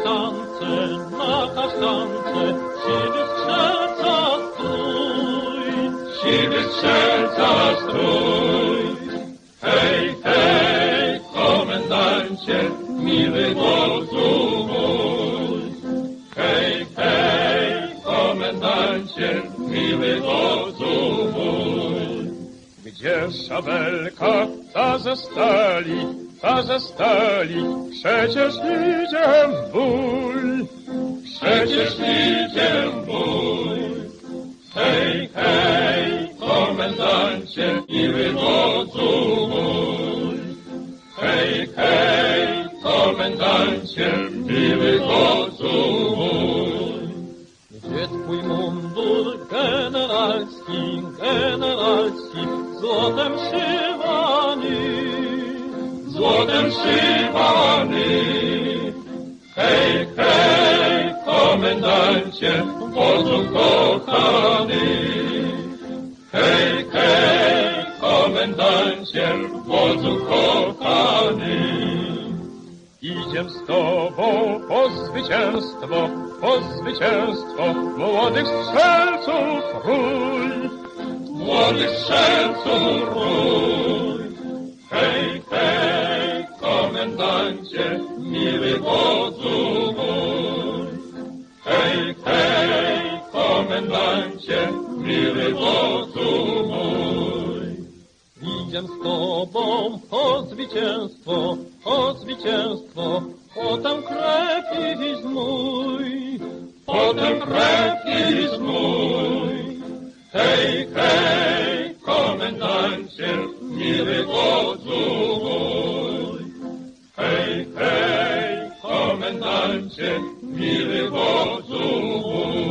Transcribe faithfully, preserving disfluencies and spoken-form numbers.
kasztance, na kasztance, siwy strzelca strój, siwy strzelca strój. Hej, hej, komendancie, miły wodzu mój. Hej, hej, komendancie, miły wodzu mój. Gdzie szabelka ta ze stali, ta ze stali, przecież idzie w bój, przecież idzie w bój. Hej, hej, komendancie, miły wodzu mój. Hej, hej, komendancie, miły wodzu mój. Gdzie twój mundur generalski, generalski, złotem szywany, złotem szywany. Hej, hej, komendancie, wodzu kochany. Hej, hej, komendancie, wodzu kochany. Idziem z tobą po zwycięstwo, po zwycięstwo młodych strzelców rój, młodych strzelców rój. Hej, hej, komendancie, miły wodzu mój. Hej, hej, komendancie, miły wodzu mój. Idziem z tobą po zwycięstwo, po zwycięstwo, potem krew i zmój, potem krew i zmój. Hej, hej, komendancie, miły wodzu mój. Hej, hej, komendancie, miły wodzu mój.